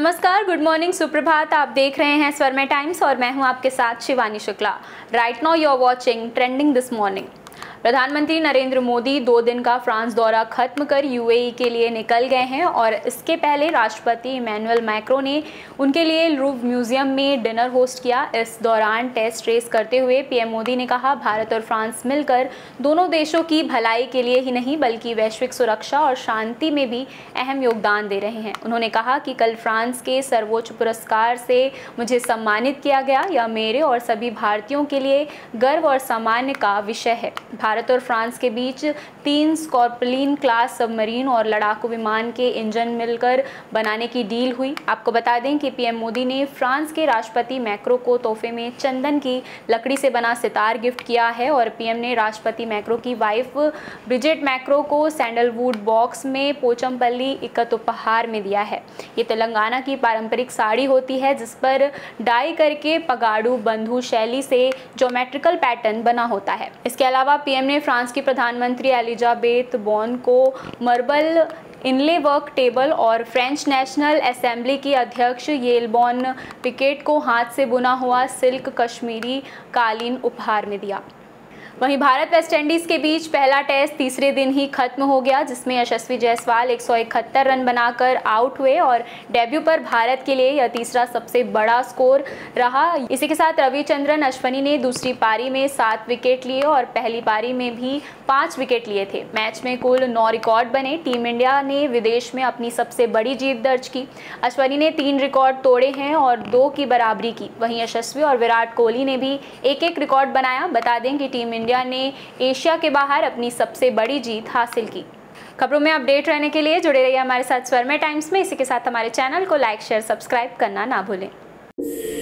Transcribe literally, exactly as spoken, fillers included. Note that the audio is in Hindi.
नमस्कार, गुड मॉर्निंग, सुप्रभात। आप देख रहे हैं स्वर्मे टाइम्स और मैं हूं आपके साथ Shivani Shukla. Right now you are watching trending this morning. प्रधानमंत्री नरेंद्र मोदी दो दिन का फ्रांस दौरा खत्म कर यूएई के लिए निकल गए हैं और इसके पहले राष्ट्रपति इमैनुअल मैक्रों ने उनके लिए लूव्र म्यूजियम में डिनर होस्ट किया। इस दौरान टेस्ट रेस करते हुए पीएम मोदी ने कहा, भारत और फ्रांस मिलकर दोनों देशों की भलाई के लिए ही नहीं बल्कि वैश्विक सुरक्षा और शांति में भी अहम योगदान दे रहे हैं। उन्होंने कहा कि कल फ्रांस के सर्वोच्च पुरस्कार से मुझे सम्मानित किया गया। यह मेरे और सभी भारतीयों के लिए गर्व और सम्मान का विषय है। भारत और फ्रांस के बीच तीन स्कॉर्पिन क्लास सबमरीन और लड़ाकू विमान के इंजन मिलकर बनाने की डील हुई। आपको बता दें कि पीएम मोदी ने फ्रांस के राष्ट्रपति मैक्रो को तोहफे में चंदन की लकड़ी से बना सितार गिफ्ट किया है और पीएम ने राष्ट्रपति मैक्रो की वाइफ ब्रिजेट मैक्रो को सैंडलवुड बॉक्स में पोचमपल्ली इकत उपहार में दिया है। ये तेलंगाना की पारंपरिक साड़ी होती है जिस पर डाई करके पगाड़ू बंधु शैली से ज्योमेट्रिकल पैटर्न बना होता है। इसके अलावा पीएम ने फ्रांस की प्रधानमंत्री एलिजाबेथ बोर्न को मार्बल इनले वर्क टेबल और फ्रेंच नेशनल असेंबली की अध्यक्ष येलबॉन पिकेट को हाथ से बुना हुआ सिल्क कश्मीरी कालीन उपहार में दिया। वहीं भारत वेस्टइंडीज के बीच पहला टेस्ट तीसरे दिन ही खत्म हो गया जिसमें यशस्वी जायसवाल एक सौ इकहत्तर रन बनाकर आउट हुए और डेब्यू पर भारत के लिए यह तीसरा सबसे बड़ा स्कोर रहा। इसी के साथ रविचंद्रन अश्विनी ने दूसरी पारी में सात विकेट लिए और पहली पारी में भी पाँच विकेट लिए थे। मैच में कुल नौ रिकॉर्ड बने। टीम इंडिया ने विदेश में अपनी सबसे बड़ी जीत दर्ज की। अश्विनी ने तीन रिकॉर्ड तोड़े हैं और दो की बराबरी की। वहीं यशस्वी और विराट कोहली ने भी एक एक रिकॉर्ड बनाया। बता दें कि टीम इंडिया ने एशिया के बाहर अपनी सबसे बड़ी जीत हासिल की। खबरों में अपडेट रहने के लिए जुड़े रहिए हमारे साथ स्वर्मे टाइम्स में। इसी के साथ हमारे चैनल को लाइक, शेयर, सब्सक्राइब करना ना भूलें।